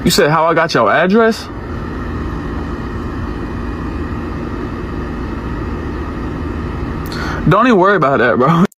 You said how I got your address? Don't even worry about that, bro.